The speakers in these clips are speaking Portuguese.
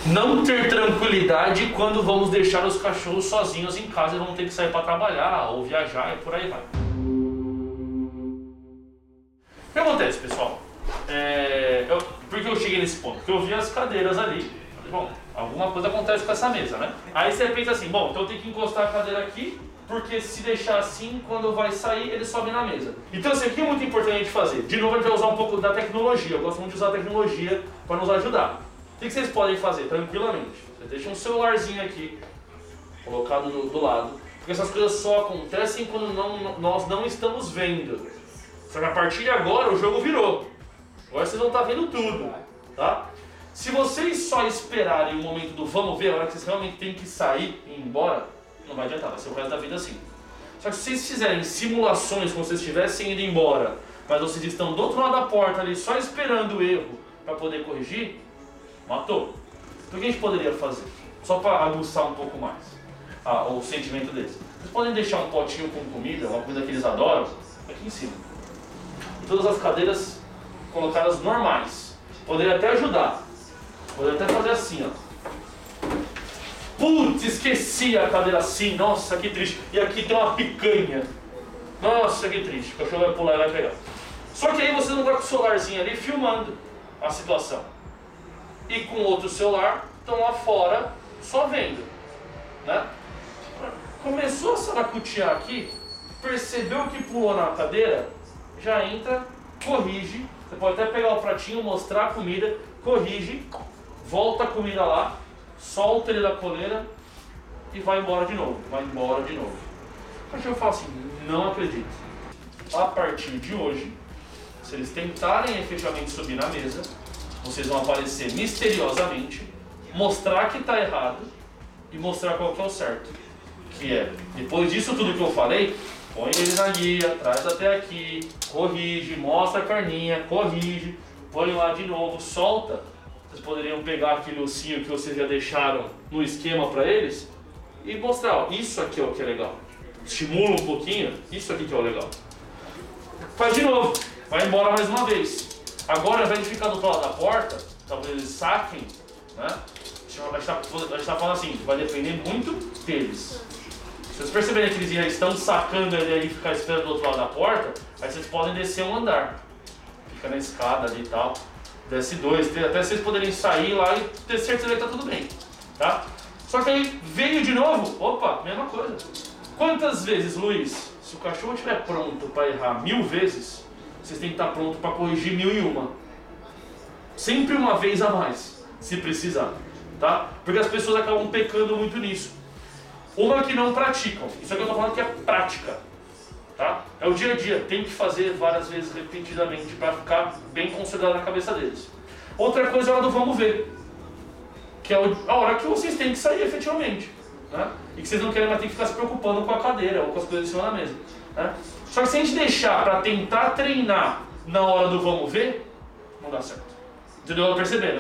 Não ter tranquilidade quando vamos deixar os cachorros sozinhos em casa e vão ter que sair para trabalhar ou viajar e por aí vai. O que acontece, pessoal? Por que eu cheguei nesse ponto? Porque eu vi as cadeiras ali. Falei, bom, alguma coisa acontece com essa mesa, né? Aí você pensa assim, bom, então eu tenho que encostar a cadeira aqui, porque se deixar assim, quando vai sair, ele sobe na mesa. Então, assim, o que é muito importante a gente fazer? De novo, a gente vai usar um pouco da tecnologia. Eu gosto muito de usar a tecnologia para nos ajudar. O que vocês podem fazer tranquilamente? Você deixa um celularzinho aqui, colocado do lado, porque essas coisas só acontecem quando nós não estamos vendo. Só que a partir de agora o jogo virou. Agora vocês vão estar vendo tudo, tá? Se vocês só esperarem o momento do vamos ver, a hora que vocês realmente têm que sair e ir embora, não vai adiantar, vai ser o resto da vida assim. Só que se vocês fizerem simulações como se vocês estivessem indo embora, mas vocês estão do outro lado da porta ali só esperando o erro para poder corrigir, matou. Então o que a gente poderia fazer? Só para aguçar um pouco mais o sentimento deles. Vocês podem deixar um potinho com comida, uma coisa que eles adoram, aqui em cima. E todas as cadeiras colocadas normais. Poderia até ajudar. Poderia até fazer assim, ó. Putz, esqueci a cadeira assim. Nossa, que triste. E aqui tem uma picanha. Nossa, que triste. O cachorro vai pular e vai pegar. Só que aí você não vai com o celularzinho ali filmando a situação. E com outro celular, estão lá fora, só vendo, né? Começou a saracutear aqui, percebeu que pulou na cadeira, já entra, corrige. Você pode até pegar o pratinho, mostrar a comida, corrige, volta a comida lá, solta ele da coleira e vai embora de novo, O cachorro fala assim, não acredito. A partir de hoje, se eles tentarem efetivamente subir na mesa, vocês vão aparecer misteriosamente, mostrar que está errado e mostrar qual que é o certo. Que é, depois disso tudo que eu falei, põe ele na guia, traz até aqui, corrige, mostra a carninha, corrige, põe lá de novo, solta. Vocês poderiam pegar aquele ossinho que vocês já deixaram no esquema para eles e mostrar, ó, isso aqui é o que é legal. Estimula um pouquinho, isso aqui que é o legal. Faz de novo, vai embora mais uma vez. Agora, ao invés de ficar do outro lado da porta, talvez eles saquem, né? A gente está falando assim, vai depender muito deles. Se vocês perceberem que eles já estão sacando ele aí e ficar esperando do outro lado da porta, aí vocês podem descer um andar. Fica na escada ali e tal. Desce 2, 3, até vocês poderem sair lá e ter certeza que tá tudo bem, tá? Só que aí veio de novo, opa, mesma coisa. Quantas vezes, Luiz, se o cachorro estiver pronto para errar 1000 vezes, vocês têm que estar pronto para corrigir 1001. Sempre uma vez a mais, se precisar, tá? Porque as pessoas acabam pecando muito nisso. Uma que não praticam, isso aqui eu estou falando que é prática, tá? É o dia a dia, tem que fazer várias vezes repetidamente para ficar bem consolidado na cabeça deles. Outra coisa é a hora do vamos ver, que é a hora que vocês têm que sair efetivamente, né? E que vocês não querem mais ter que ficar se preocupando com a cadeira ou com as coisas em cima da mesa, né? Só que se a gente deixar para tentar treinar na hora do vamos ver, não dá certo. Entendeu? Perceberam?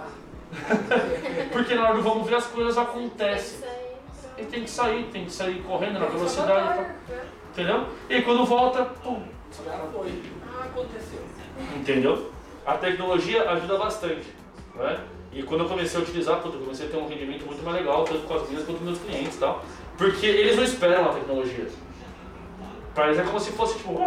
Porque na hora do vamos ver as coisas acontecem. Ele tem que sair correndo na velocidade. Entendeu? E quando volta, pum. Já foi. Aconteceu. Entendeu? A tecnologia ajuda bastante, né? E quando eu comecei a utilizar, eu comecei a ter um rendimento muito mais legal, tanto com as minhas quanto com meus clientes e tal. Porque eles não esperam a tecnologia. Para eles é como se fosse tipo,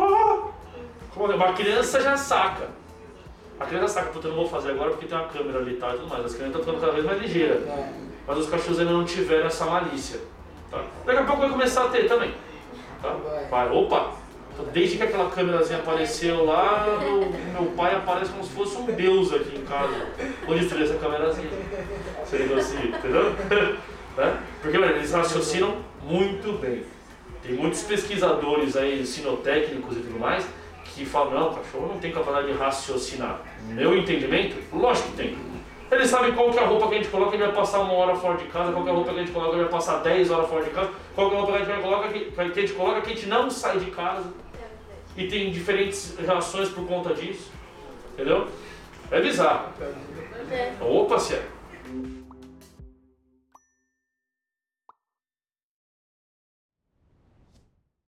uma criança já saca. A criança saca, puta, eu não vou fazer agora porque tem uma câmera ali e tal e tudo mais. As crianças estão ficando cada vez mais ligeiras. Mas os cachorros ainda não tiveram essa malícia. Tá? Daqui a pouco vai começar a ter também. Tá? Vai. Opa! Desde que aquela câmerazinha apareceu lá, meu pai aparece como se fosse um deus aqui em casa. Vou destruir essa câmerazinha. Você negocia, entendeu? Né? Porque olha, eles raciocinam muito bem. Tem muitos pesquisadores aí, sinotécnicos e tudo mais, que falam, não, o cachorro não tem capacidade de raciocinar. Meu entendimento, lógico que tem. Eles sabem qual que é a roupa que a gente coloca, ele vai passar 1 hora fora de casa, qual que é a roupa que a gente coloca, ele vai passar 10 horas fora de casa, qual que é a roupa que a gente coloca, que a gente não sai de casa. E tem diferentes reações por conta disso. Entendeu? É bizarro. Opa, sério.